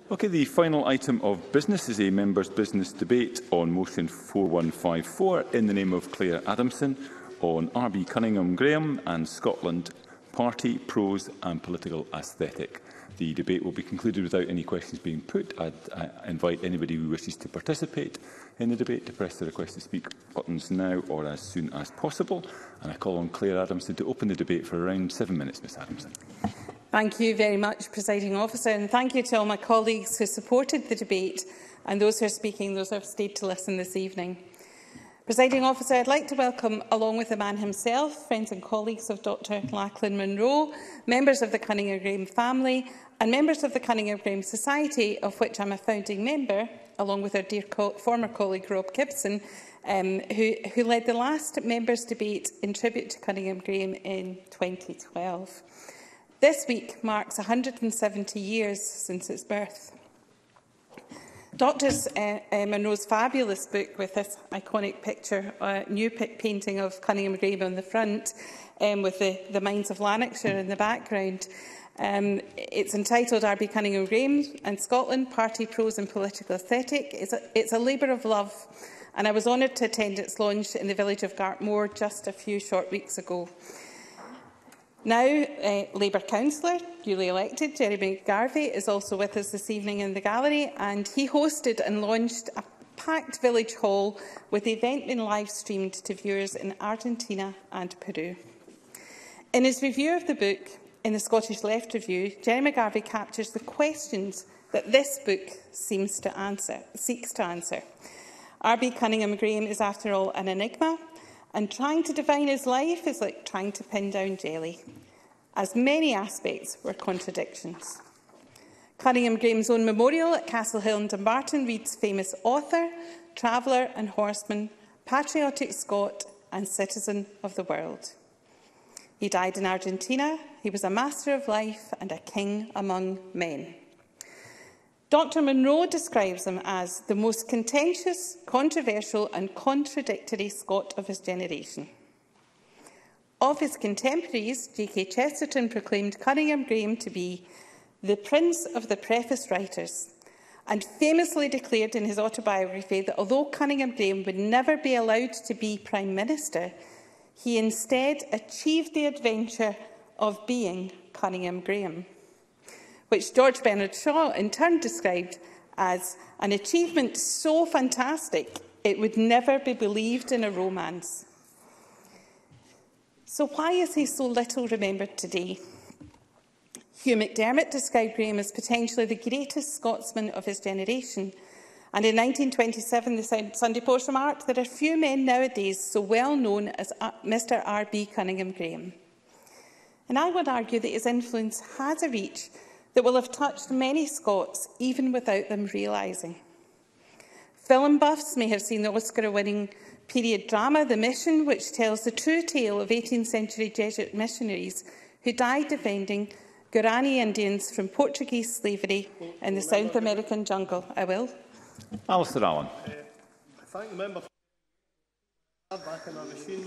Okay, the final item of business is a members' business debate on motion 4154 in the name of Claire Adamson on RB Cunninghame Graham and Scotland Party, Prose and Political Aesthetic. The debate will be concluded without any questions being put. I invite anybody who wishes to participate in the debate to press the request to speak buttons now or as soon as possible. And I call on Claire Adamson to open the debate for around 7 minutes. Ms Adamson. Thank you very much, Presiding Officer, and thank you to all my colleagues who supported the debate and those who are speaking, those who have stayed to listen this evening. Presiding Officer, I'd like to welcome, along with the man himself, friends and colleagues of Dr Lachlan Munro, members of the Cunninghame Graham family and members of the Cunninghame Graham Society, of which I'm a founding member, along with our dear former colleague Rob Gibson, who led the last members' debate in tribute to Cunninghame Graham in 2012. This week marks 170 years since its birth. Dr Munro's fabulous book with this iconic picture, new painting of Cunninghame Graham on the front, with the Mines of Lanarkshire in the background. It's entitled RB Cunninghame Graham and Scotland, Party, Prose and Political Aesthetic. It's a labour of love, and I was honoured to attend its launch in the village of Gartmore just a few short weeks ago. Now, Labour councillor, duly elected, Jeremy Garvey, is also with us this evening in the gallery, and he hosted and launched a packed village hall with the event being live-streamed to viewers in Argentina and Peru. In his review of the book, in the Scottish Left Review, Jeremy Garvey captures the questions that this book seeks to answer. RB Cunninghame Graham is, after all, an enigma, and trying to define his life is like trying to pin down jelly, as many aspects were contradictions. Cunninghame Graham's own memorial at Castlehill in Dumbarton reads famous author, traveller and horseman, patriotic Scot and citizen of the world. He died in Argentina. He was a master of life and a king among men. Dr Munro describes him as the most contentious, controversial and contradictory Scot of his generation. Of his contemporaries, J.K. Chesterton proclaimed Cunninghame Graham to be the prince of the preface writers, and famously declared in his autobiography that although Cunninghame Graham would never be allowed to be Prime Minister, he instead achieved the adventure of being Cunninghame Graham, which George Bernard Shaw in turn described as an achievement so fantastic it would never be believed in a romance. So why is he so little remembered today? Hugh McDermott described Graham as potentially the greatest Scotsman of his generation. And in 1927, the Sunday Post remarked, there are few men nowadays so well known as Mr RB Cunninghame Graham. And I would argue that his influence has a reach that will have touched many Scots, even without them realising. Film buffs may have seen the Oscar-winning period drama The Mission, which tells the true tale of 18th century Jesuit missionaries who died defending Guarani Indians from Portuguese slavery in the South American jungle. I will. Alistair Allen. I thank the member for back in our machine.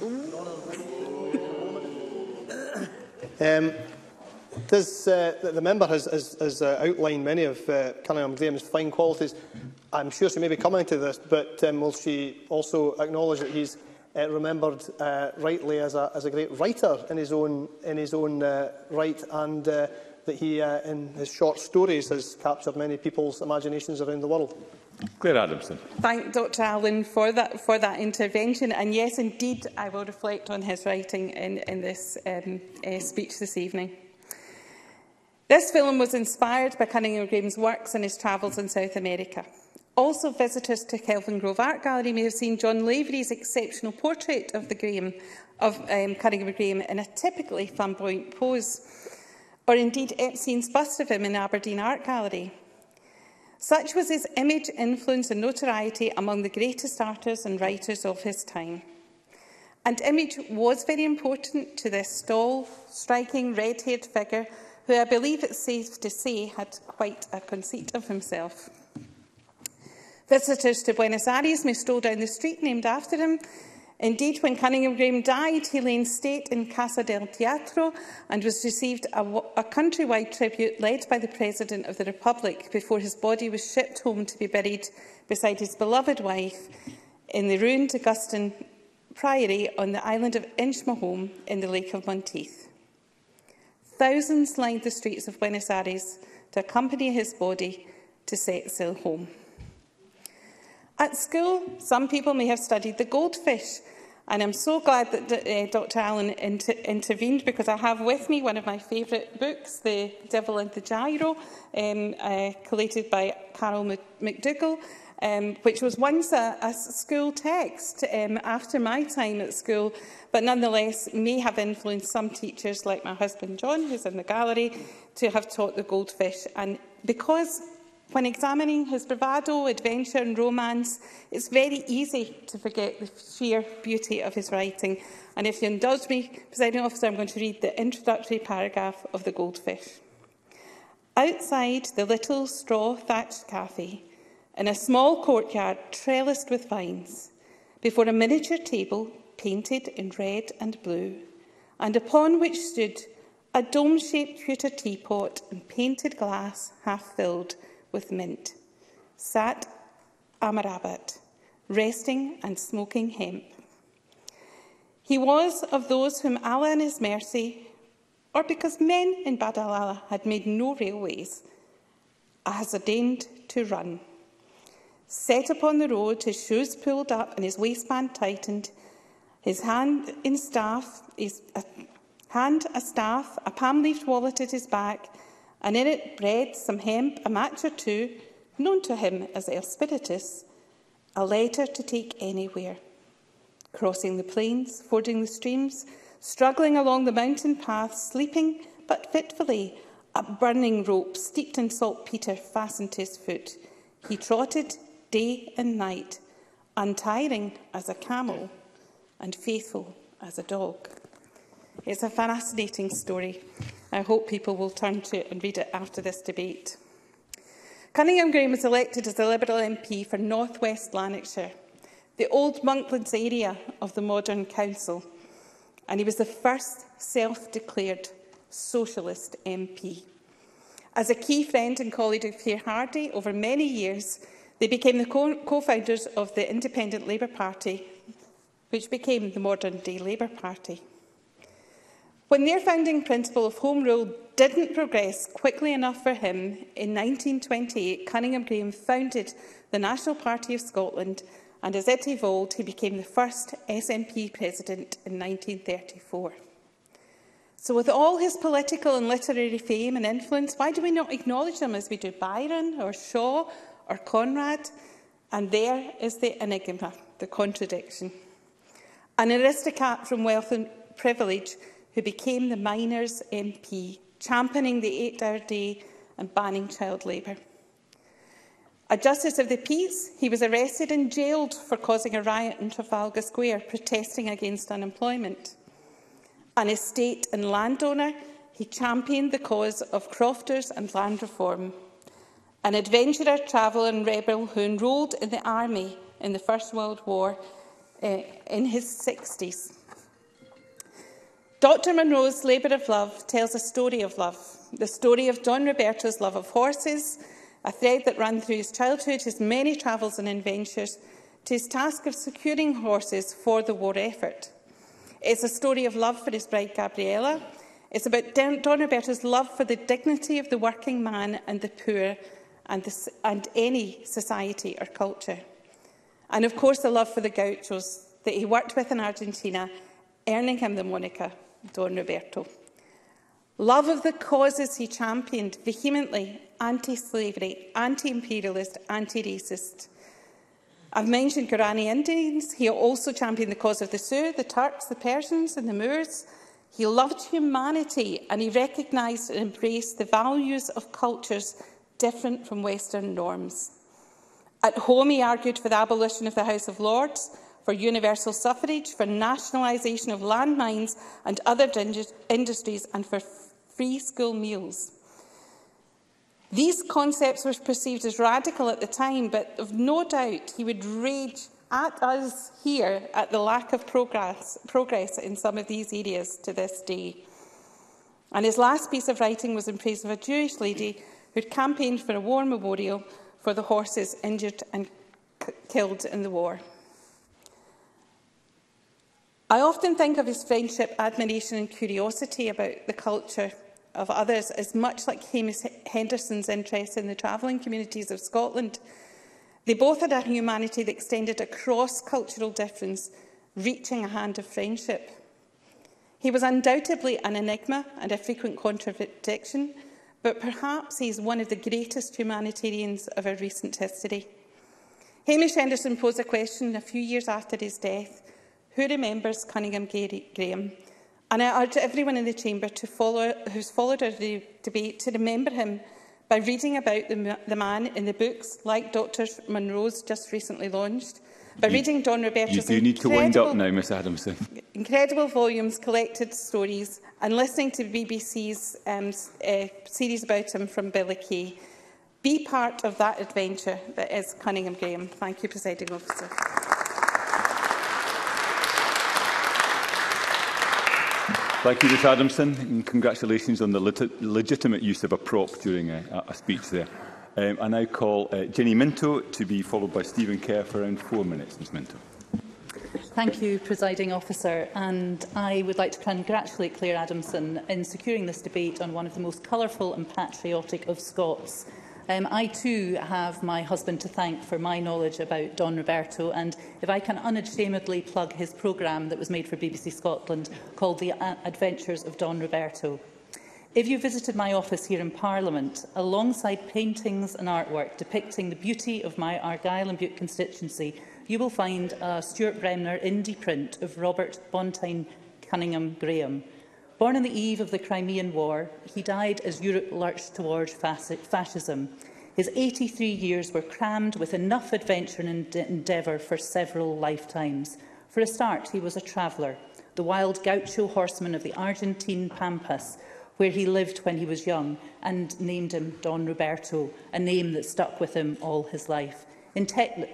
The member has outlined many of Cunninghame Graham's fine qualities. I'm sure she may be coming to this, but will she also acknowledge that he's remembered rightly as a great writer in his own right, and that he, in his short stories, has captured many people's imaginations around the world? Claire Adamson. Thank Dr Allen for that intervention, and yes, indeed, I will reflect on his writing in this speech this evening. This film was inspired by Cunninghame Graham's works and his travels in South America. Also, visitors to Kelvin Grove Art Gallery may have seen John Lavery's exceptional portrait of Cunninghame Graham in a typically flamboyant pose, or indeed Epstein's bust of him in Aberdeen Art Gallery. Such was his image, influence and notoriety among the greatest artists and writers of his time. And image was very important to this tall, striking, red-haired figure who, I believe it's safe to say, had quite a conceit of himself. Visitors to Buenos Aires may stroll down the street named after him Indeed, when Cunninghame died, he lay in state in Casa del Teatro and was received a countrywide tribute led by the President of the Republic before his body was shipped home to be buried beside his beloved wife in the ruined Augustan Priory on the island of Inchmahome in the Lake of Monteith. Thousands lined the streets of Buenos Aires to accompany his body to set sail home. At school, some people may have studied the goldfish, and I'm so glad that Dr Allen intervened, because I have with me one of my favourite books, The Devil and the Gyro, collated by Carol McDougall, which was once a school text after my time at school, but nonetheless may have influenced some teachers, like my husband John, who's in the gallery, to have taught the goldfish. And because when examining his bravado, adventure and romance, it's very easy to forget the sheer beauty of his writing. And if you indulge me, Presiding Officer, I'm going to read the introductory paragraph of The Goldfish. Outside the little straw-thatched cafe, in a small courtyard trellised with vines, before a miniature table painted in red and blue, and upon which stood a dome-shaped pewter teapot and painted glass half-filled with mint, sat Amarabat, resting and smoking hemp. He was of those whom Allah in his mercy, or because men in Badalala had made no railways, has ordained to run. Set upon the road, his shoes pulled up and his waistband tightened, his hand a staff, a palm-leafed wallet at his back, and in it bread, some hemp, a match or two, known to him as El Spiritus, a letter to take anywhere. Crossing the plains, fording the streams, struggling along the mountain paths, sleeping but fitfully, a burning rope steeped in saltpetre fastened to his foot. He trotted day and night, untiring as a camel and faithful as a dog. It's a fascinating story. I hope people will turn to it and read it after this debate. Cunninghame was elected as a Liberal MP for North West Lanarkshire, the old Monklands area of the modern council, and he was the first self-declared socialist MP. As a key friend and colleague of Pierre Hardy over many years, they became the co-founders of the Independent Labour Party, which became the modern-day Labour Party. When their founding principle of Home Rule didn't progress quickly enough for him, in 1928, Cunninghame founded the National Party of Scotland, and as it evolved, he became the first SNP president in 1934. So with all his political and literary fame and influence, why do we not acknowledge him as we do Byron or Shaw or Conrad? And there is the enigma, the contradiction. An aristocrat from wealth and privilege who became the miners' MP, championing the 8-hour day and banning child labour. A Justice of the Peace, he was arrested and jailed for causing a riot in Trafalgar Square, protesting against unemployment. An estate and landowner, he championed the cause of crofters and land reform. An adventurer, traveller and rebel who enrolled in the army in the First World War in his 60s. Dr Munro's Labour of Love tells a story of love, the story of Don Roberto's love of horses, a thread that ran through his childhood, his many travels and adventures, to his task of securing horses for the war effort. It's a story of love for his bride Gabriella. It's about Don Roberto's love for the dignity of the working man and the poor and any society or culture. And of course the love for the gauchos that he worked with in Argentina, earning him the moniker Don Roberto. Love of the causes he championed vehemently: anti-slavery, anti-imperialist, anti-racist. I've mentioned Guarani Indians. He also championed the cause of the Sioux, the Turks, the Persians and the Moors. He loved humanity, and he recognised and embraced the values of cultures different from Western norms. At home, he argued for the abolition of the House of Lords, for universal suffrage, for nationalisation of landmines and other industries, and for free school meals. These concepts were perceived as radical at the time, but of no doubt he would rage at us here at the lack of progress in some of these areas to this day. And his last piece of writing was in praise of a Jewish lady who campaigned for a war memorial for the horses injured and killed in the war. I often think of his friendship, admiration and curiosity about the culture of others as much like Hamish Henderson's interest in the travelling communities of Scotland. They both had a humanity that extended across cultural difference, reaching a hand of friendship. He was undoubtedly an enigma and a frequent contradiction, but perhaps he is one of the greatest humanitarians of our recent history. Hamish Henderson posed a question a few years after his deth: who remembers Cunninghame Graham? And I urge everyone in the chamber who's followed our debate to remember him by reading about the man in the books like Dr Munro's just recently launched, by reading Don Roberto's You do need to wind up now, Ms Adamson. Incredible volumes, collected stories, and listening to BBC's series about him from Billy Kay. Be part of that adventure that is Cunninghame Graham. Thank you, Presiding Officer. Thank you, Ms Adamson, and congratulations on the legitimate use of a prop during a speech there. I now call Ginny Minto to be followed by Stephen Kerr for around 4 minutes. Ms Minto. Thank you, Presiding Officer, and I would like to congratulate Claire Adamson in securing this debate on one of the most colourful and patriotic of Scots. I too have my husband to thank for my knowledge about Don Roberto, and if I can unashamedly plug his programme that was made for BBC Scotland called The Adventures of Don Roberto. If you visited my office here in Parliament, alongside paintings and artwork depicting the beauty of my Argyll and Bute constituency, you will find a Stuart Bremner indie print of Robert Bontyne Cunninghame Graham. Born on the eve of the Crimean War, he died as Europe lurched towards fascism. His 83 years were crammed with enough adventure and endeavour for several lifetimes. For a start, he was a traveller, the wild gaucho horseman of the Argentine Pampas, where he lived when he was young, and named him Don Roberto, a name that stuck with him all his life. In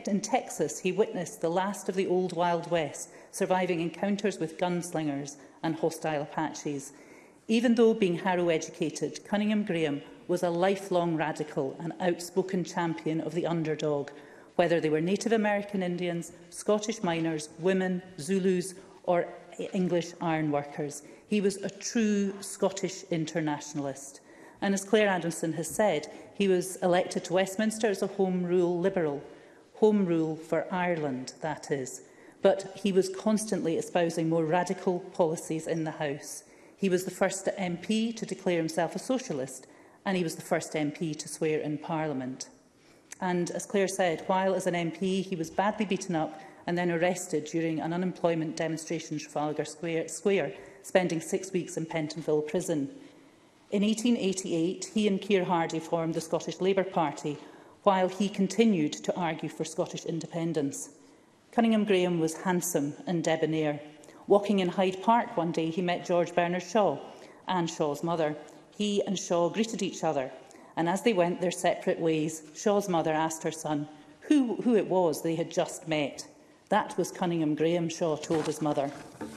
Texas, he witnessed the last of the old Wild West, surviving encounters with gunslingers and hostile Apaches. Even though being Harrow-educated, Cunninghame Graham was a lifelong radical and outspoken champion of the underdog, whether they were Native American Indians, Scottish miners, women, Zulus or English ironworkers. He was a true Scottish internationalist. And as Claire Adamson has said, he was elected to Westminster as a Home Rule Liberal. Home Rule for Ireland, that is. But he was constantly espousing more radical policies in the House. He was the first MP to declare himself a socialist, and he was the first MP to swear in Parliament. And as Claire said, while as an MP he was badly beaten up and then arrested during an unemployment demonstration in Trafalgar Square, spending 6 weeks in Pentonville prison. In 1888, he and Keir Hardie formed the Scottish Labour Party, while he continued to argue for Scottish independence. Cunninghame Graham was handsome and debonair. Walking in Hyde Park one day, he met George Bernard Shaw, Anne Shaw's mother. He and Shaw greeted each other, and as they went their separate ways, Shaw's mother asked her son who it was they had just met. That was Cunninghame Graham, Shaw told his mother.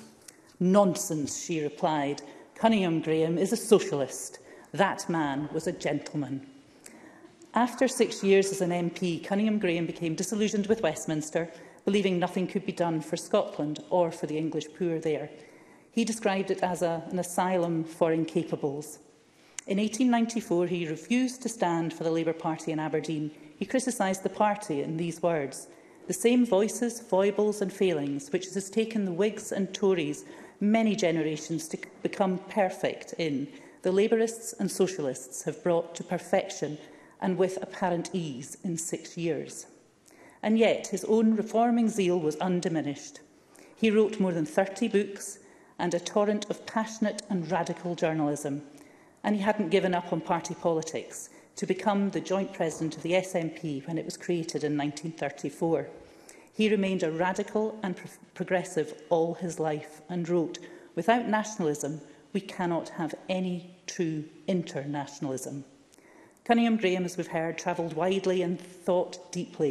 Nonsense, she replied. Cunninghame Graham is a socialist. That man was a gentleman. After 6 years as an MP, Cunninghame Graham became disillusioned with Westminster, believing nothing could be done for Scotland or for the English poor there. He described it as an asylum for incapables. In 1894, he refused to stand for the Labour Party in Aberdeen. He criticised the party in these words: "The same voices, foibles and failings which it has taken the Whigs and Tories many generations to become perfect in, the Labourists and Socialists have brought to perfection and with apparent ease in 6 years." And yet his own reforming zeal was undiminished. He wrote more than 30 books and a torrent of passionate and radical journalism. And he hadn't given up on party politics to become the joint president of the SNP when it was created in 1934. He remained a radical and progressive all his life and wrote, "Without nationalism, we cannot have any true internationalism." Cunninghame Graham, as we've heard, travelled widely and thought deeply.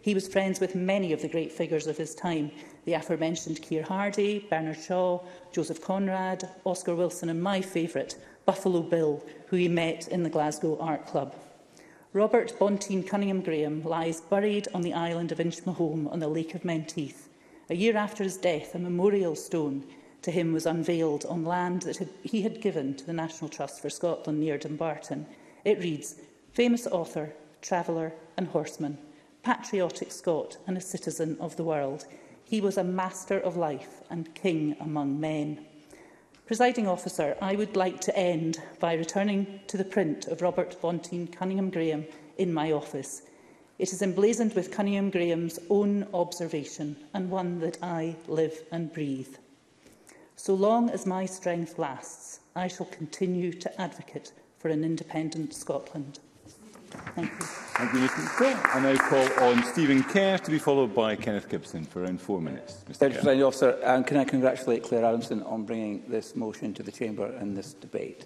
He was friends with many of the great figures of his time, the aforementioned Keir Hardie, Bernard Shaw, Joseph Conrad, Oscar Wilson and my favourite, Buffalo Bill, who he met in the Glasgow Art Club. Robert Bonteen Cunninghame Graham lies buried on the island of Inchmahome on the Lake of Menteith. A year after his death, a memorial stone to him was unveiled on land that he had given to the National Trust for Scotland near Dumbarton. It reads, "Famous author, traveller and horseman, patriotic Scot and a citizen of the world. He was a master of life and king among men." Presiding Officer, I would like to end by returning to the print of Robert Bonteen Cunninghame Graham in my office. It is emblazoned with Cunninghame Graham's own observation, and one that I live and breathe. "So long as my strength lasts, I shall continue to advocate for an independent Scotland." Thank you. Thank you, Mr Cole. I now call on Stephen Kerr to be followed by Kenneth Gibson for around 4 minutes. Mr. Presiding Officer, can I congratulate Claire Adamson on bringing this motion to the Chamber in this debate?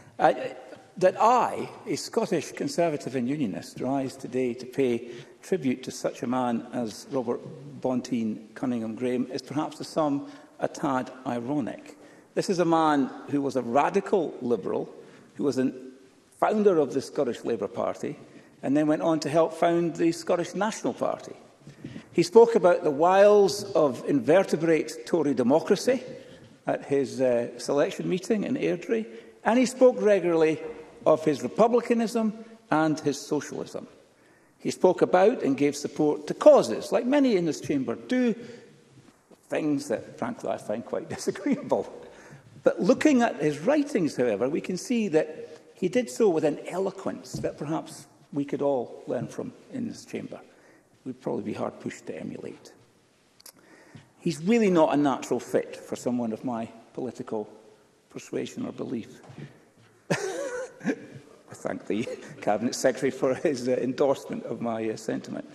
That I, a Scottish Conservative and Unionist, rise today to pay tribute to such a man as Robert Bonteen Cunninghame Graham is perhaps to some a tad ironic. This is a man who was a radical Liberal, who was a founder of the Scottish Labour Party, and then went on to help found the Scottish National Party. He spoke about the wiles of invertebrate Tory democracy at his selection meeting in Airdrie, and he spoke regularly of his republicanism and his socialism. He spoke about and gave support to causes, like many in this chamber do, things that, frankly, I find quite disagreeable. But looking at his writings, however, we can see that he did so with an eloquence that perhaps we could all learn from in this chamber. We'd probably be hard pushed to emulate. He's really not a natural fit for someone of my political persuasion or belief. I thank the Cabinet Secretary for his endorsement of my sentiment.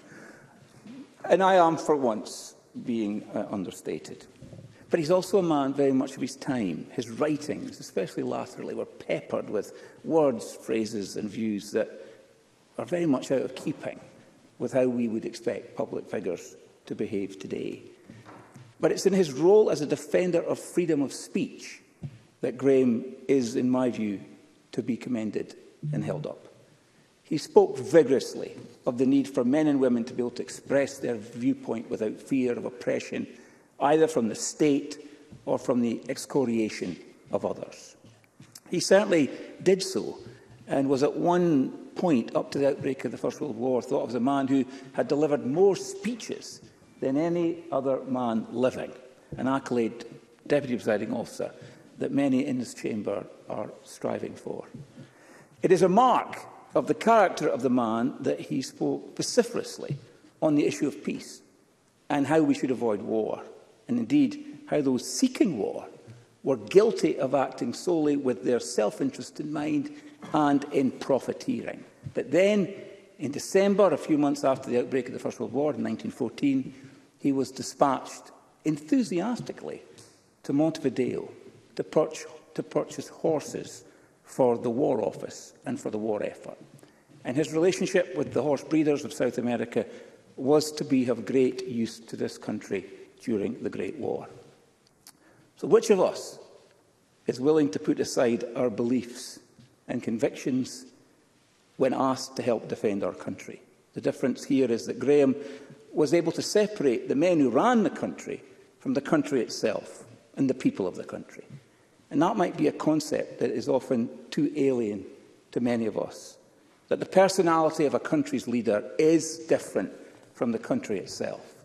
And I am, for once, being understated. But he's also a man very much of his time. His writings, especially latterly, were peppered with words, phrases and views that are very much out of keeping with how we would expect public figures to behave today. But it's in his role as a defender of freedom of speech that Graham is, in my view, to be commended and held up. He spoke vigorously of the need for men and women to be able to express their viewpoint without fear of oppression, either from the state or from the excoriation of others. He certainly did so, and was at one point, up to the outbreak of the First World War, thought of as a man who had delivered more speeches than any other man living, an accolade, Deputy Presiding Officer, that many in this chamber are striving for. It is a mark of the character of the man that he spoke vociferously on the issue of peace and how we should avoid war, and indeed how those seeking war were guilty of acting solely with their self-interest in mind and in profiteering. But then, in December, a few months after the outbreak of the First World War in 1914, he was dispatched enthusiastically to Montevideo to purchase horses for the War Office and for the war effort. And his relationship with the horse breeders of South America was to be of great use to this country during the Great War. So which of us is willing to put aside our beliefs and convictions when asked to help defend our country? The difference here is that Graham was able to separate the men who ran the country from the country itself and the people of the country. And that might be a concept that is often too alien to many of us, that the personality of a country's leader is different from the country itself.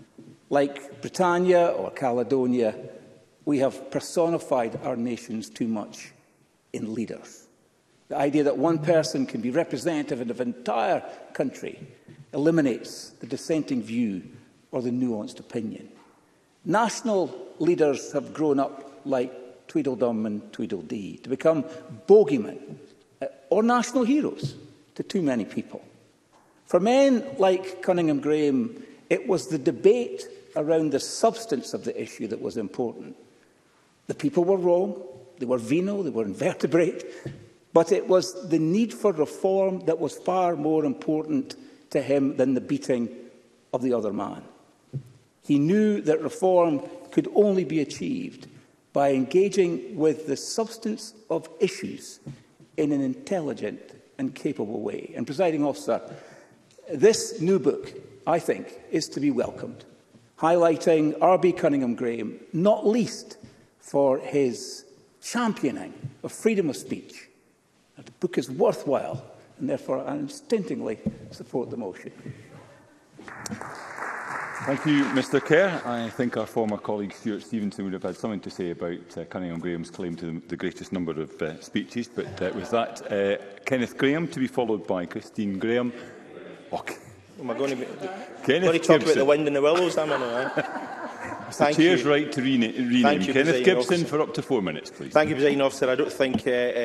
Like Britannia or Caledonia, we have personified our nations too much in leaders. The idea that one person can be representative of an entire country eliminates the dissenting view or the nuanced opinion. National leaders have grown up like Tweedledum and Tweedledee to become bogeymen or national heroes to too many people. For men like Cunninghame Graham, it was the debate around the substance of the issue that was important. The people were wrong, they were venal, they were invertebrate, but it was the need for reform that was far more important to him than the beating of the other man. He knew that reform could only be achieved by engaging with the substance of issues in an intelligent and capable way. And, Presiding Officer, this new book, I think, is to be welcomed, highlighting R.B. Cunninghame Graham, not least for his championing of freedom of speech. The book is worthwhile, and therefore I unstintingly support the motion. Thank you, Mr Kerr. I think our former colleague Stuart Stevenson would have had something to say about Cunninghame Graham's claim to the greatest number of speeches. But with that, Kenneth Graham to be followed by Christine Graham. Okay. Am I going to be... Kenneth talk about the wind in the willows, am I now? It's the Chair's right to rename Kenneth Gibson officer. For up to 4 minutes, please. Thank you, Presiding Officer. I don't think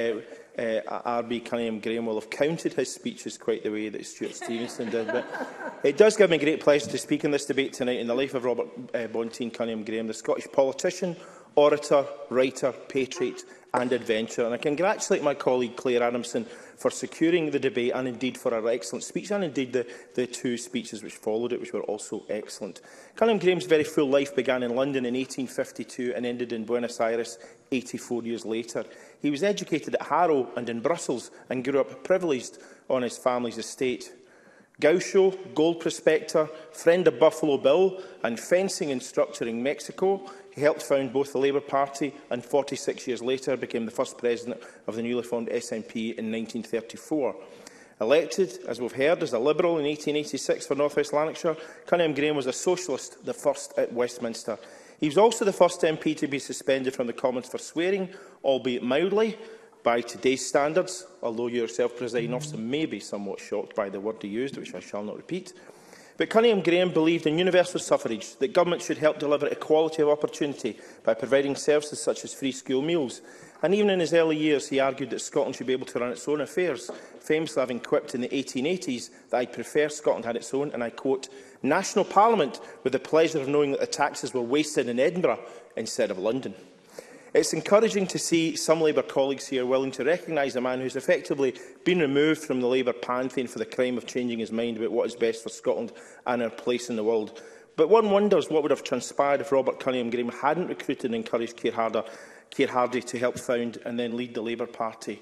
R.B. Cunninghame Graham will have counted his speeches quite the way that Stuart Stevenson did. But it does give me great pleasure to speak in this debate tonight in the life of Robert Bonteen Cunninghame Graham, the Scottish politician, orator, writer, patriot and adventurer. And I congratulate my colleague Claire Adamson for securing the debate and indeed for her excellent speech and indeed the two speeches which followed it, which were also excellent. Cunninghame Graham's very full life began in London in 1852 and ended in Buenos Aires 84 years later. He was educated at Harrow and in Brussels and grew up privileged on his family's estate. Gaucho, gold prospector, friend of Buffalo Bill and fencing instructor in Mexico, he helped found both the Labour Party and 46 years later became the first president of the newly formed SNP in 1934. Elected, as we've heard, as a Liberal in 1886 for North West Lanarkshire, Cunninghame Graham was a Socialist, the first at Westminster. He was also the first MP to be suspended from the Commons for swearing, albeit mildly, by today's standards, although you yourself, Presiding Officer, may be somewhat shocked by the word he used, which I shall not repeat. But Cunninghame Graham believed in universal suffrage, that government should help deliver equality of opportunity by providing services such as free school meals. And even in his early years, he argued that Scotland should be able to run its own affairs, famously having quipped in the 1880s that "I'd prefer Scotland had its own," and I quote, "national parliament with the pleasure of knowing that the taxes were wasted in Edinburgh instead of London." It's encouraging to see some Labour colleagues here willing to recognise a man who has effectively been removed from the Labour pantheon for the crime of changing his mind about what is best for Scotland and our place in the world. But one wonders what would have transpired if Robert Cunninghame Graham hadn't recruited and encouraged Keir Hardie to help found and then lead the Labour Party.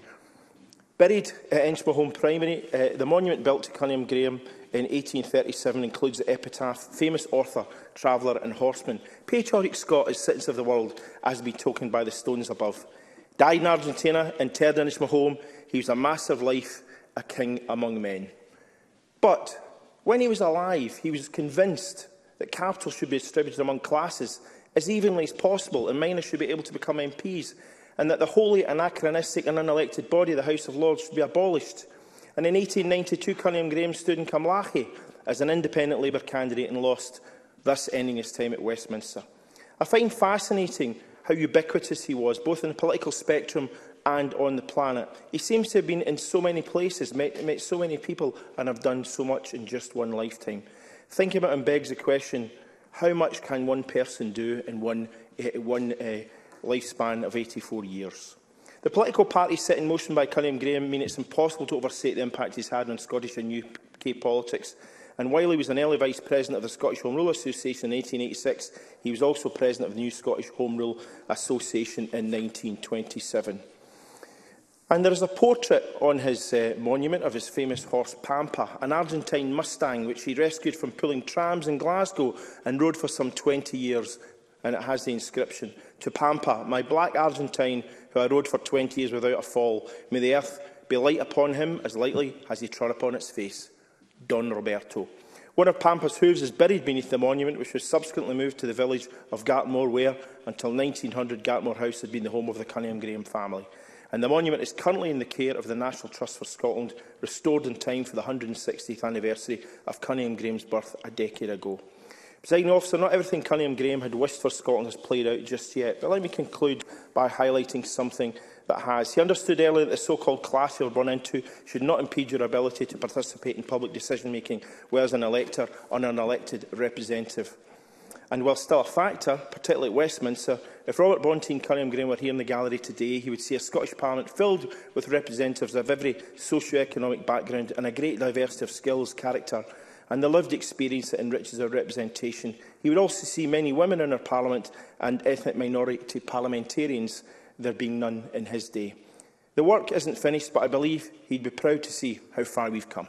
Buried at Inchmahome Primary, the monument built to Cunninghame Graham in 1837 includes the epitaph, "Famous author, traveller and horseman, patriotic Scot as citizens of the world, as be tokened by the stones above. Died in Argentina, interred in Inchmahome, he was a master of life, a king among men." But when he was alive, he was convinced that capital should be distributed among classes as evenly as possible and minors should be able to become MPs, and that the wholly anachronistic and unelected body of the House of Lords should be abolished. And in 1892, Cunninghame Graham stood in Cumlache as an independent Labour candidate and lost, thus ending his time at Westminster. I find fascinating how ubiquitous he was, both in the political spectrum and on the planet. He seems to have been in so many places, met so many people, and have done so much in just one lifetime. Thinking about him begs the question, how much can one person do in one lifespan of 84 years? The political parties set in motion by Cunninghame Graham mean it's impossible to overstate the impact he's had on Scottish and UK politics. And while he was an early Vice President of the Scottish Home Rule Association in 1886, he was also President of the new Scottish Home Rule Association in 1927. And there is a portrait on his monument of his famous horse Pampa, an Argentine Mustang which he rescued from pulling trams in Glasgow and rode for some 20 years. And it has the inscription, "To Pampa, my black Argentine, who I rode for 20 years without a fall. May the earth be light upon him as lightly as he trod upon its face. Don Roberto." One of Pampa's hooves is buried beneath the monument, which was subsequently moved to the village of Gartmore, where, until 1900, Gartmore House had been the home of the Cunninghame Graham family. And the monument is currently in the care of the National Trust for Scotland, restored in time for the 160th anniversary of Cunninghame Graham's birth a decade ago. Presiding Officer, not everything Cunninghame Graham had wished for Scotland has played out just yet, but let me conclude by highlighting something that has. He understood earlier that the so-called class you were born into should not impede your ability to participate in public decision-making, whereas an elector or an unelected representative. And while still a factor, particularly at Westminster, if Robert Bonteen Cunninghame Graham were here in the gallery today, he would see a Scottish Parliament filled with representatives of every socio-economic background and a great diversity of skills, character and the lived experience that enriches our representation. He would also see many women in our Parliament and ethnic minority parliamentarians, there being none in his day. The work isn't finished, but I believe he'd be proud to see how far we've come.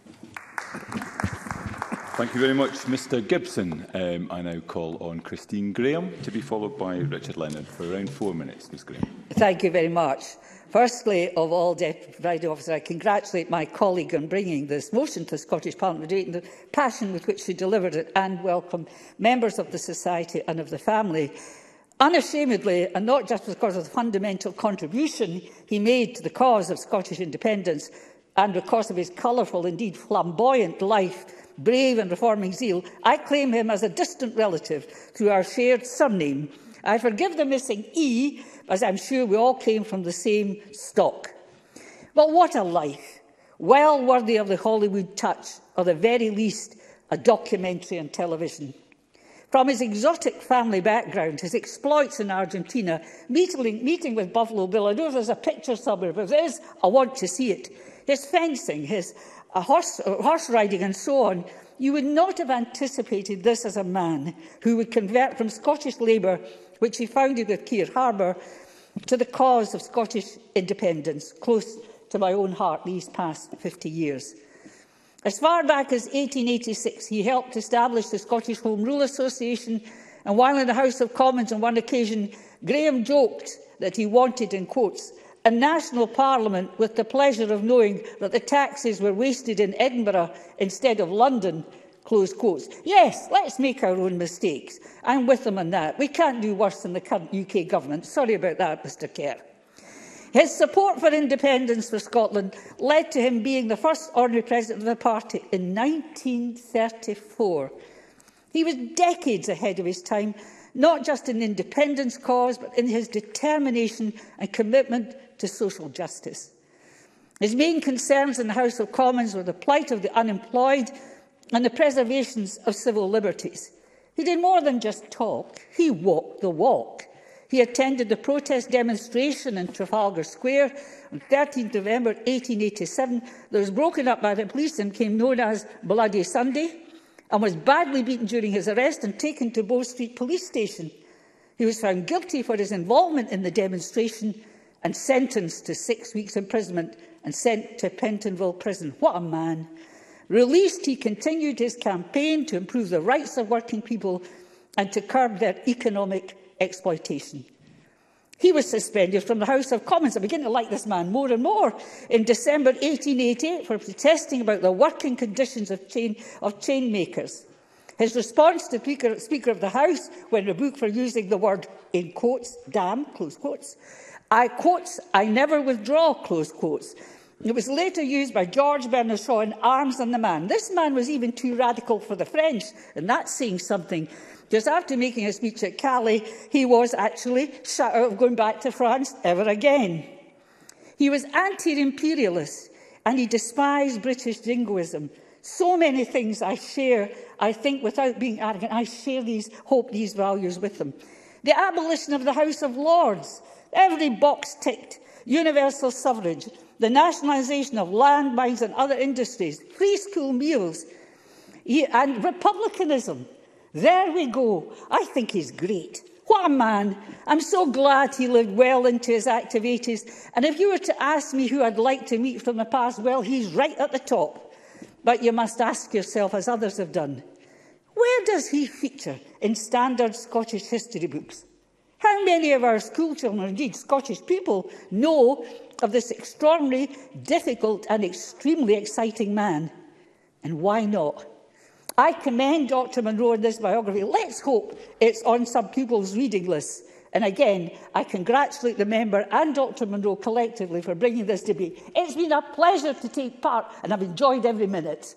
Thank you very much, Mr Gibson. I now call on Christine Graham to be followed by Richard Leonard for around 4 minutes. Ms Graham. Thank you very much. Firstly, of all, Deputy Presiding Officer, I congratulate my colleague on bringing this motion to the Scottish Parliament and the passion with which she delivered it, and welcome members of the Society and of the family. Unashamedly, and not just because of the fundamental contribution he made to the cause of Scottish independence, and because of his colourful, indeed flamboyant life, brave and reforming zeal, I claim him as a distant relative through our shared surname. I forgive the missing E, as I'm sure we all came from the same stock. But what a life! Well worthy of the Hollywood touch, or the very least, a documentary on television. From his exotic family background, his exploits in Argentina, meeting with Buffalo Bill, I know if there's a picture somewhere, but if there is, I want to see it. His fencing, his horse riding and so on, you would not have anticipated this as a man who would convert from Scottish Labour, which he founded with Keir Harbor, to the cause of Scottish independence, close to my own heart these past 50 years. As far back as 1886, he helped establish the Scottish Home Rule Association, and while in the House of Commons on one occasion, Graham joked that he wanted, in quotes, a national parliament with the pleasure of knowing that the taxes were wasted in Edinburgh instead of London, close quotes. Yes, let's make our own mistakes. I'm with them on that. We can't do worse than the current UK government. Sorry about that, Mr Kerr. His support for independence for Scotland led to him being the first ordinary president of the party in 1934. He was decades ahead of his time, not just in the independence cause, but in his determination and commitment to social justice. His main concerns in the House of Commons were the plight of the unemployed and the preservation of civil liberties. He did more than just talk, he walked the walk. He attended the protest demonstration in Trafalgar Square on 13 November 1887 that was broken up by the police and became known as Bloody Sunday, and was badly beaten during his arrest and taken to Bow Street Police Station. He was found guilty for his involvement in the demonstration and sentenced to 6 weeks' imprisonment and sent to Pentonville Prison. What a man! Released, he continued his campaign to improve the rights of working people and to curb their economic exploitation. He was suspended from the House of Commons. I begin to like this man more and more. In December 1888 for protesting about the working conditions of chain makers. His response to Speaker of the House, when rebuked for using the word, in quotes, damn, close quotes, I never withdraw, close quotes. It was later used by George Bernard Shaw in Arms and the Man. This man was even too radical for the French, and that's saying something. Just after making a speech at Calais, he was actually shut out of going back to France ever again. He was anti-imperialist, and he despised British jingoism. So many things I share, I think, without being arrogant, I share these values with them. The abolition of the House of Lords, every box ticked, universal suffrage, the nationalisation of land, mines and other industries, free school meals, and republicanism. There we go. I think he's great. What a man. I'm so glad he lived well into his active 80s. And if you were to ask me who I'd like to meet from the past, well, he's right at the top. But you must ask yourself, as others have done, where does he feature in standard Scottish history books? How many of our school children, indeed Scottish people, know of this extraordinary, difficult and extremely exciting man? And why not? I commend Dr Munro in this biography. Let's hope it's on some pupils' reading lists. And again, I congratulate the member and Dr Munro collectively for bringing this debate. It's been a pleasure to take part, and I've enjoyed every minute.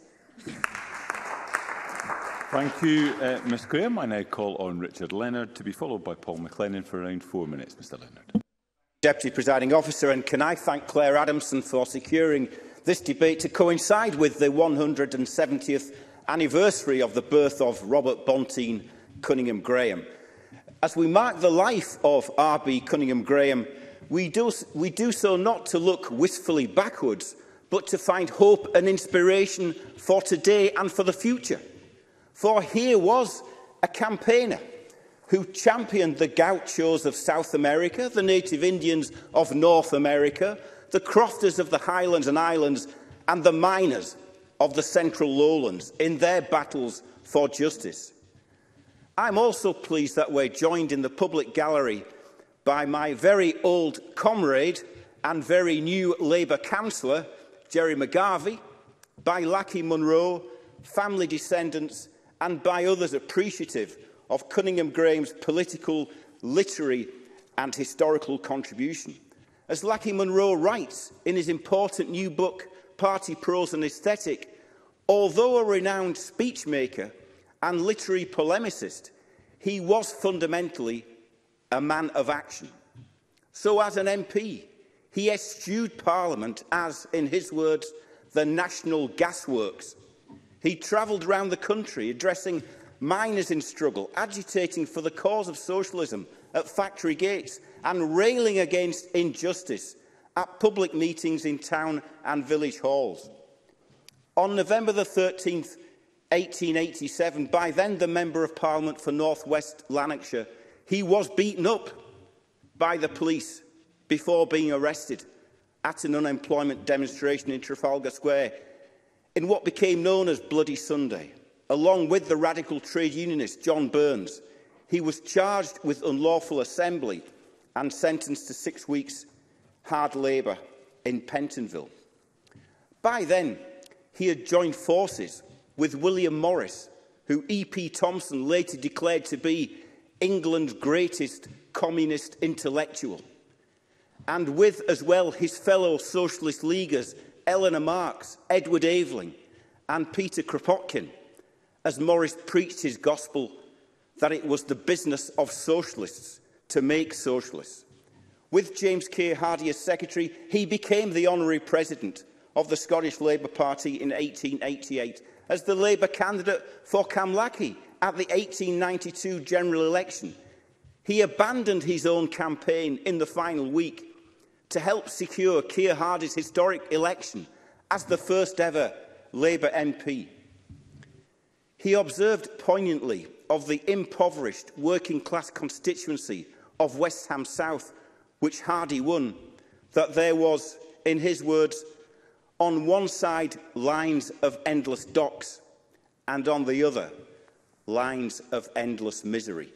Thank you, Ms Graham. I now call on Richard Leonard to be followed by Paul McLennan for around 4 minutes. Mr Leonard. Deputy Presiding Officer, and can I thank Claire Adamson for securing this debate to coincide with the 170th anniversary of the birth of Robert Bonteen Cunninghame Graham. As we mark the life of R.B. Cunninghame Graham, we do so not to look wistfully backwards, but to find hope and inspiration for today and for the future. For here was a campaigner who championed the gauchos of South America, the native Indians of North America, the crofters of the Highlands and Islands, and the miners of the Central Lowlands in their battles for justice. I'm also pleased that we're joined in the public gallery by my very old comrade and very new Labour councillor, Jerry McGarvey, by Lachie Munro, family descendants, and by others appreciative of Cunninghame Graham's political, literary and historical contribution. As Lachie Munro writes in his important new book, Party Prose and Aesthetic, although a renowned speechmaker and literary polemicist, he was fundamentally a man of action. So as an MP, he eschewed Parliament as, in his words, the National Gasworks. He travelled around the country addressing miners in struggle, agitating for the cause of socialism at factory gates and railing against injustice at public meetings in town and village halls. On November the 13th, 1887, by then the Member of Parliament for North West Lanarkshire, he was beaten up by the police before being arrested at an unemployment demonstration in Trafalgar Square in what became known as Bloody Sunday. Along with the radical trade unionist John Burns, he was charged with unlawful assembly and sentenced to 6 weeks hard labour in Pentonville. By then, he had joined forces with William Morris, who E.P. Thompson later declared to be England's greatest communist intellectual, and with as well his fellow socialist leaguers Eleanor Marx, Edward Aveling and Peter Kropotkin, as Morris preached his gospel that it was the business of socialists to make socialists. With James K. Hardy as secretary, he became the honorary president of the Scottish Labour Party in 1888 as the Labour candidate for Camlachie at the 1892 general election. He abandoned his own campaign in the final week to help secure Keir Hardy's historic election as the first ever Labour MP. He observed poignantly of the impoverished working-class constituency of West Ham South, which Hardy won, that there was, in his words, on one side lines of endless docks, and on the other lines of endless misery.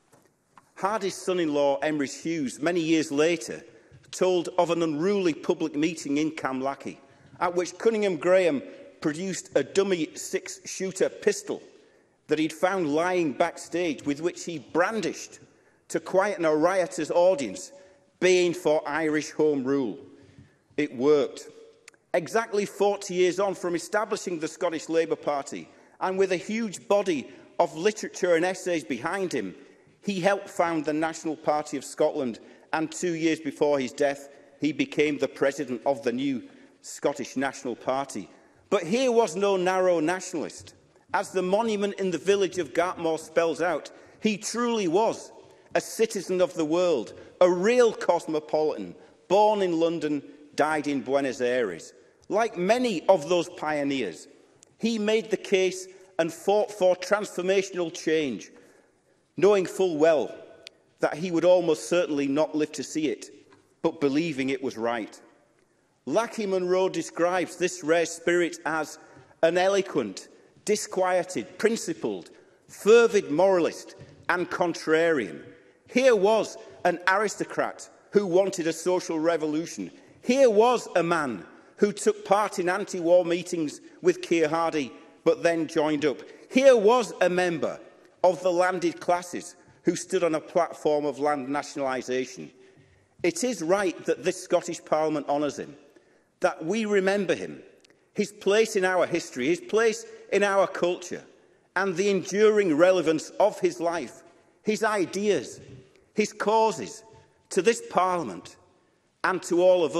Hardy's son-in-law, Emrys Hughes, many years later, told of an unruly public meeting in Camlachie, at which Cunninghame Graham produced a dummy 6-shooter pistol that he'd found lying backstage, with which he brandished to quieten a riotous audience, baying for Irish Home Rule. It worked. Exactly 40 years on from establishing the Scottish Labour Party, and with a huge body of literature and essays behind him, he helped found the National Party of Scotland, and 2 years before his death, he became the president of the new Scottish National Party. But here was no narrow nationalist. As the monument in the village of Gartmore spells out, he truly was a citizen of the world, a real cosmopolitan, born in London, died in Buenos Aires. Like many of those pioneers, he made the case and fought for transformational change, knowing full well that he would almost certainly not live to see it, but believing it was right. Lachie Munro describes this rare spirit as an eloquent, disquieted, principled, fervid moralist and contrarian. Here was an aristocrat who wanted a social revolution. Here was a man who took part in anti-war meetings with Keir Hardy, but then joined up. Here was a member of the landed classes who stood on a platform of land nationalisation. It is right that this Scottish Parliament honours him, that we remember him, his place in our history, his place in our culture, and the enduring relevance of his life, his ideas, his causes, to this Parliament and to all of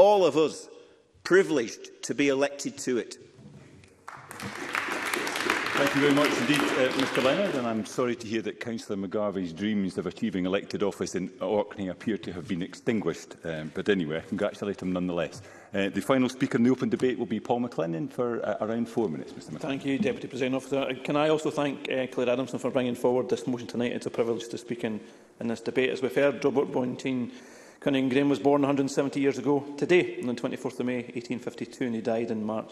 us privileged to be elected to it. Thank you very much indeed, Mr Leonard, and I'm sorry to hear that Councillor McGarvey's dreams of achieving elected office in Orkney appear to have been extinguished. But anyway, I congratulate him nonetheless. The final speaker in the open debate will be Paul McLennan for around 4 minutes, Mr McLennan. Thank you, Deputy Presiding Officer. Can I also thank Claire Adamson for bringing forward this motion tonight? It's a privilege to speak in this debate. As we've heard, Robert Bonteen Cunninghame was born 170 years ago today, on the 24th of May 1852, and he died in March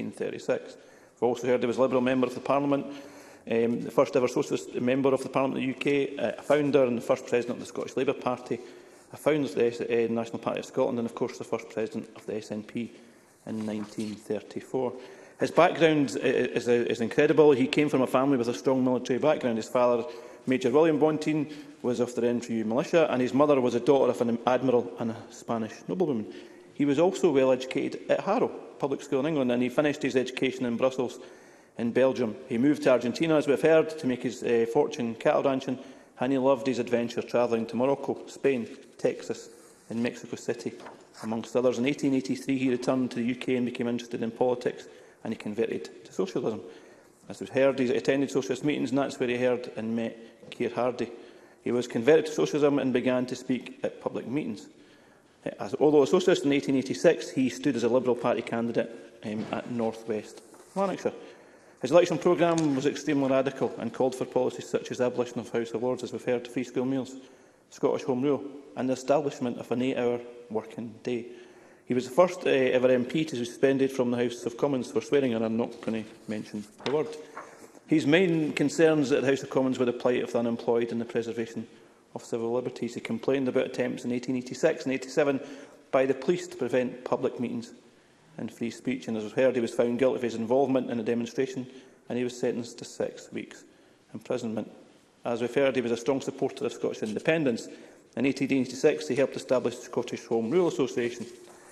1936. We've also heard he was a Liberal Member of the Parliament, the first ever Socialist Member of the Parliament of the UK, a founder and the first President of the Scottish Labour Party, a founder of the National Party of Scotland, and of course the first President of the SNP in 1934. His background is incredible. He came from a family with a strong military background. His father, Major William Bonteen, was of the Renfrew militia, and his mother was a daughter of an admiral and a Spanish noblewoman. He was also well educated at Harrow Public School in England, and he finished his education in Brussels in Belgium. He moved to Argentina, as we've heard, to make his fortune cattle ranching, and he loved his adventure travelling to Morocco, Spain, Texas and Mexico City, amongst others. In 1883 he returned to the UK and became interested in politics, and he converted to socialism. As we've heard, he attended socialist meetings, and that's where he heard and met Keir Hardie. He was converted to socialism and began to speak at public meetings. Although a socialist in 1886, he stood as a Liberal Party candidate at North West Lanarkshire. His election programme was extremely radical and called for policies such as abolition of House of Lords, as we've heard, free school meals, Scottish Home Rule, and the establishment of an 8-hour working day. He was the first ever MP to be suspended from the House of Commons for swearing, and I'm not going to mention the word. His main concerns at the House of Commons were the plight of the unemployed and the preservation of civil liberties. He complained about attempts in 1886 and 1887 by the police to prevent public meetings and free speech. And as we've heard, he was found guilty of his involvement in a demonstration, and he was sentenced to 6 weeks imprisonment. As we've heard, he was a strong supporter of Scottish independence. In 1886, he helped establish the Scottish Home Rule Association.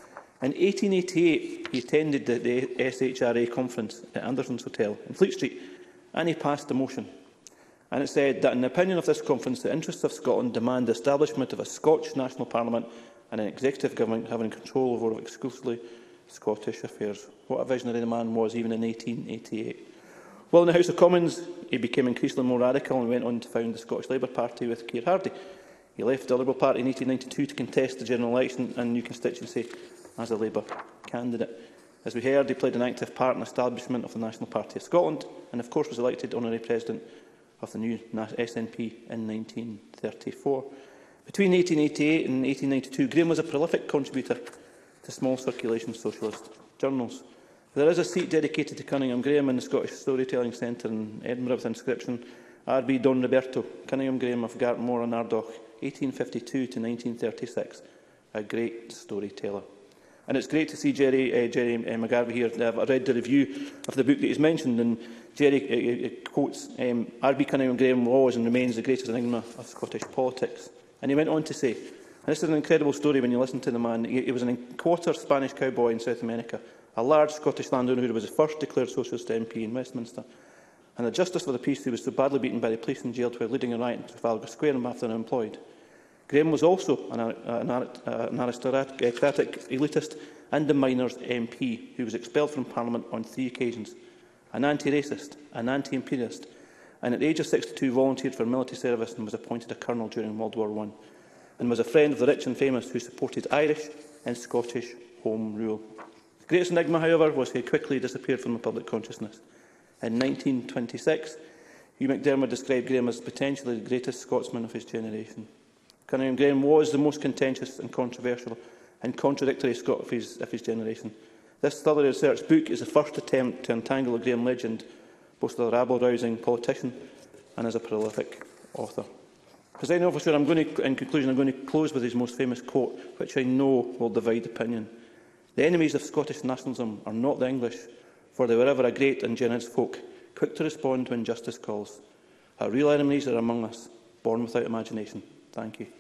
In 1888, he attended the SHRA conference at Anderson's Hotel in Fleet Street, and he passed a motion. And it said that, in the opinion of this conference, the interests of Scotland demand the establishment of a Scottish National Parliament and an executive government having control over exclusively Scottish affairs. What a visionary the man was, even in 1888. While in the House of Commons, he became increasingly more radical and went on to found the Scottish Labour Party with Keir Hardie. He left the Liberal Party in 1892 to contest the general election and new constituency as a Labour candidate. As we heard, he played an active part in the establishment of the National Party of Scotland and, of course, was elected Honorary President of the new SNP in 1934. Between 1888 and 1892, Graham was a prolific contributor to small circulation socialist journals. There is a seat dedicated to Cunninghame Graham in the Scottish Storytelling Centre in Edinburgh with the inscription R.B. Don Roberto, Cunninghame Graham of Gartmore and Ardagh, 1852 to 1936, a great storyteller. And it's great to see Jerry McGarvey here. I've read the review of the book that he's mentioned, and Jerry quotes, R.B. Cunninghame Graham was and remains the greatest enigma of Scottish politics. And he went on to say, and this is an incredible story when you listen to the man, he was a quarter Spanish cowboy in South America, a large Scottish landowner who was the first declared socialist MP in Westminster, and a justice for the peace who was so badly beaten by the police and jailed while leading a riot in Trafalgar Square after unemployed. Graham was also an aristocratic elitist and a miners' MP who was expelled from Parliament on 3 occasions, an anti-racist, an anti-imperialist, and at the age of 62 volunteered for military service and was appointed a colonel during World War I, and was a friend of the rich and famous who supported Irish and Scottish Home Rule. The greatest enigma, however, was he quickly disappeared from the public consciousness. In 1926, Hugh McDermott described Graham as potentially the greatest Scotsman of his generation. Cunninghame Graham was the most contentious and controversial and contradictory Scot of his generation. This thoroughly researched book is the first attempt to untangle the Graham legend, both as a rabble-rousing politician and as a prolific author. Presiding Officer, in conclusion, I'm going to close with his most famous quote, which I know will divide opinion. The enemies of Scottish nationalism are not the English, for they were ever a great and generous folk, quick to respond when justice calls. Our real enemies are among us, born without imagination. Thank you.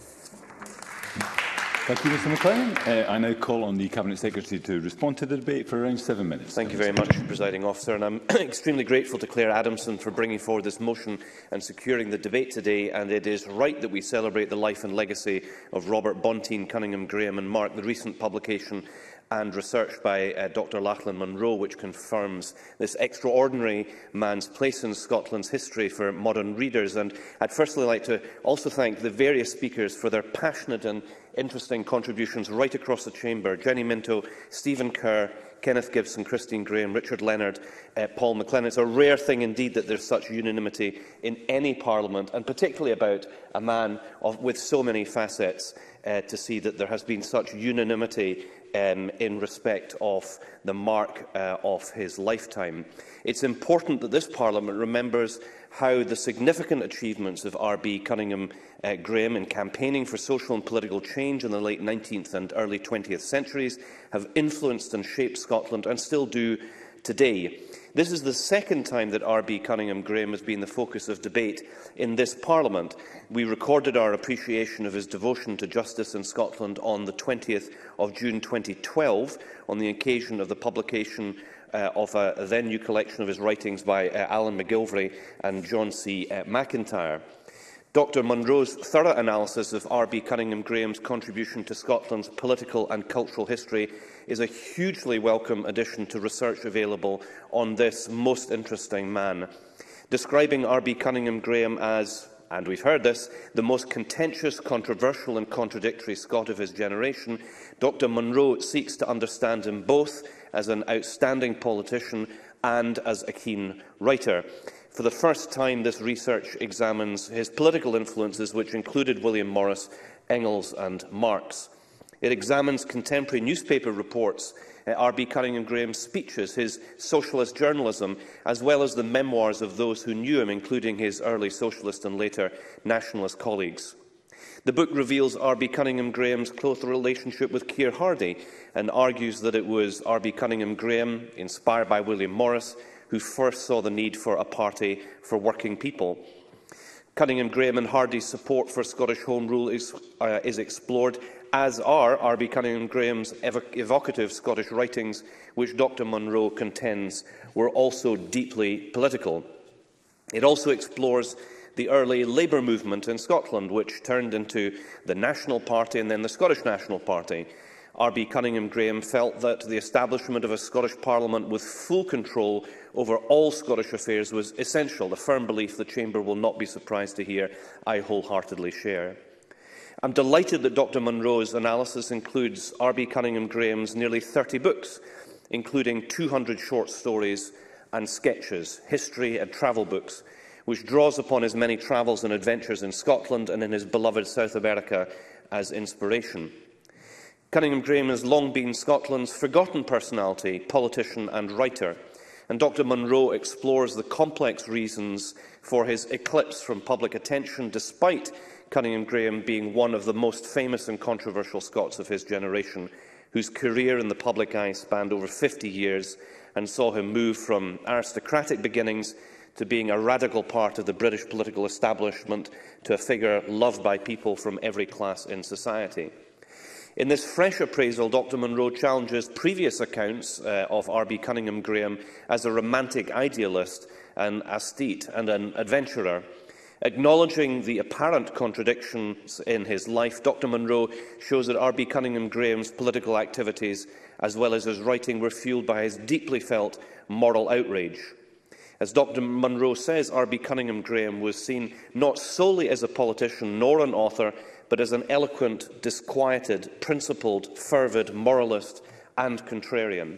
Thank you, Mr McLennan. I now call on the Cabinet Secretary to respond to the debate for around 7 minutes. Thank you very much, Presiding Officer. And I'm extremely grateful to Claire Adamson for bringing forward this motion and securing the debate today. And it is right that we celebrate the life and legacy of Robert Bonteen, Cunninghame Graham, and mark the recent publication and research by Dr Lachlan Munro, which confirms this extraordinary man's place in Scotland's history for modern readers. And I'd firstly like to also thank the various speakers for their passionate and interesting contributions right across the chamber: Jenny Minto, Stephen Kerr, Kenneth Gibson, Christine Graham, Richard Leonard, Paul McLennan. It's a rare thing indeed that there's such unanimity in any parliament, and particularly about a man with so many facets, to see that there has been such unanimity in respect of the mark of his lifetime. It's important that this Parliament remembers how the significant achievements of R.B. Cunninghame Graham in campaigning for social and political change in the late 19th and early 20th centuries have influenced and shaped Scotland, and still do today. This is the second time that R.B. Cunninghame Graham has been the focus of debate in this Parliament. We recorded our appreciation of his devotion to justice in Scotland on the 20th of June 2012, on the occasion of the publication of a then-new collection of his writings by Alan McGilvray and John C. McIntyre. Dr Munro's thorough analysis of R.B. Cunninghame Graham's contribution to Scotland's political and cultural history is a hugely welcome addition to research available on this most interesting man. Describing R.B. Cunninghame Graham as, and we've heard this, the most contentious, controversial and contradictory Scot of his generation, Dr Munro seeks to understand him both as an outstanding politician and as a keen writer. For the first time, this research examines his political influences, which included William Morris, Engels and Marx. It examines contemporary newspaper reports, R.B. Cunninghame Graham's speeches, his socialist journalism, as well as the memoirs of those who knew him, including his early socialist and later nationalist colleagues. The book reveals R.B. Cunninghame Graham's close relationship with Keir Hardie and argues that it was R.B. Cunninghame Graham, inspired by William Morris, who first saw the need for a party for working people. Cunninghame Graham and Hardie's support for Scottish Home Rule is explored, as are R.B. Cunninghame Graham's evocative Scottish writings, which Dr Munro contends were also deeply political. It also explores the early Labour movement in Scotland, which turned into the National Party and then the Scottish National Party. R.B. Cunninghame Graham felt that the establishment of a Scottish Parliament with full control over all Scottish affairs was essential, a firm belief the Chamber will not be surprised to hear I wholeheartedly share. I'm delighted that Dr Munro's analysis includes R.B. Cunninghame Graham's nearly 30 books, including 200 short stories and sketches, history and travel books, which draws upon his many travels and adventures in Scotland and in his beloved South America as inspiration. Cunninghame Graham has long been Scotland's forgotten personality, politician and writer, and Dr Munro explores the complex reasons for his eclipse from public attention, despite Cunninghame Graham being one of the most famous and controversial Scots of his generation, whose career in the public eye spanned over 50 years and saw him move from aristocratic beginnings to being a radical part of the British political establishment, to a figure loved by people from every class in society. In this fresh appraisal, Dr Munro challenges previous accounts of R.B. Cunninghame Graham as a romantic idealist, an aesthete and an adventurer. Acknowledging the apparent contradictions in his life, Dr Munro shows that R.B. Cunninghame Graham's political activities, as well as his writing, were fuelled by his deeply felt moral outrage. As Dr Munro says, R.B. Cunninghame Graham was seen not solely as a politician nor an author, but as an eloquent, disquieted, principled, fervid moralist and contrarian.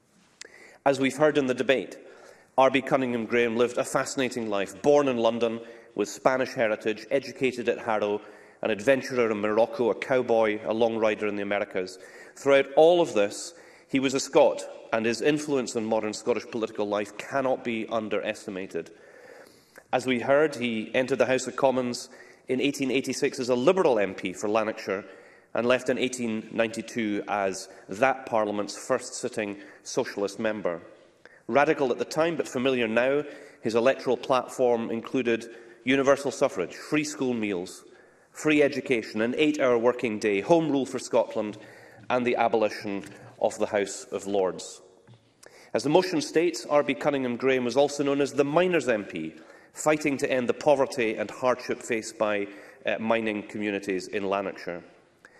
As we've heard in the debate, R.B. Cunninghame Graham lived a fascinating life, born in London with Spanish heritage, educated at Harrow, an adventurer in Morocco, a cowboy, a long rider in the Americas. Throughout all of this, he was a Scot, and his influence on modern Scottish political life cannot be underestimated. As we heard, he entered the House of Commons in 1886 as a Liberal MP for Lanarkshire and left in 1892 as that Parliament's first sitting Socialist member. Radical at the time, but familiar now, his electoral platform included universal suffrage, free school meals, free education, an 8-hour working day, home rule for Scotland and the abolition of the House of Lords. As the motion states, R.B. Cunninghame Graham was also known as the Miners' MP, fighting to end the poverty and hardship faced by mining communities in Lanarkshire.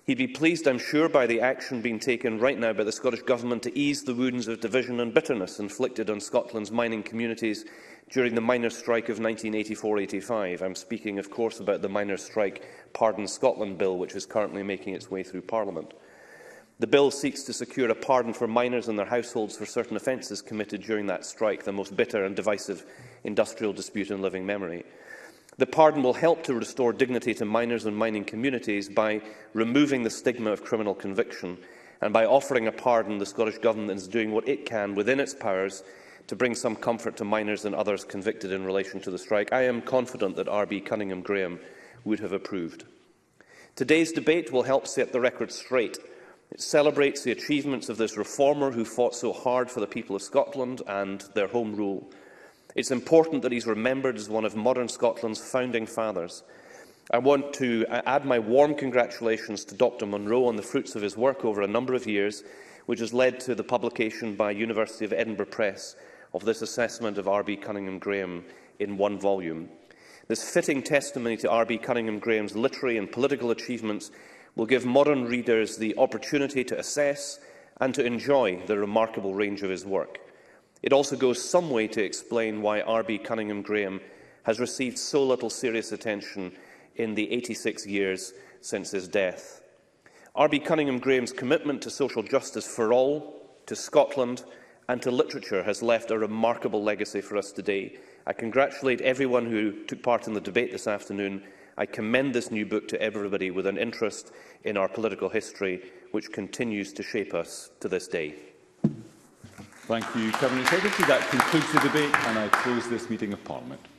He'd be pleased, I'm sure, by the action being taken right now by the Scottish Government to ease the wounds of division and bitterness inflicted on Scotland's mining communities during the miners' strike of 1984-85. I'm speaking, of course, about the Miners' Strike Pardon Scotland Bill, which is currently making its way through Parliament. The bill seeks to secure a pardon for miners and their households for certain offences committed during that strike, the most bitter and divisive industrial dispute in living memory. The pardon will help to restore dignity to miners and mining communities by removing the stigma of criminal conviction, and by offering a pardon, the Scottish Government is doing what it can within its powers to bring some comfort to miners and others convicted in relation to the strike. I am confident that RB Cunninghame Graham would have approved. Today's debate will help set the record straight. It celebrates the achievements of this reformer who fought so hard for the people of Scotland and their home rule. It's important that he's remembered as one of modern Scotland's founding fathers. I want to add my warm congratulations to Dr Munro on the fruits of his work over a number of years, which has led to the publication by University of Edinburgh Press of this assessment of RB Cunninghame Graham in one volume. This fitting testimony to RB Cunninghame Graham's literary and political achievements will give modern readers the opportunity to assess and to enjoy the remarkable range of his work. It also goes some way to explain why RB Cunninghame Graham has received so little serious attention in the 86 years since his death. RB Cunninghame Graham's commitment to social justice for all, to Scotland and to literature has left a remarkable legacy for us today. I congratulate everyone who took part in the debate this afternoon. I commend this new book to everybody with an interest in our political history, which continues to shape us to this day. Thank you, Cabinet Secretary. That concludes the debate, and I close this meeting of Parliament.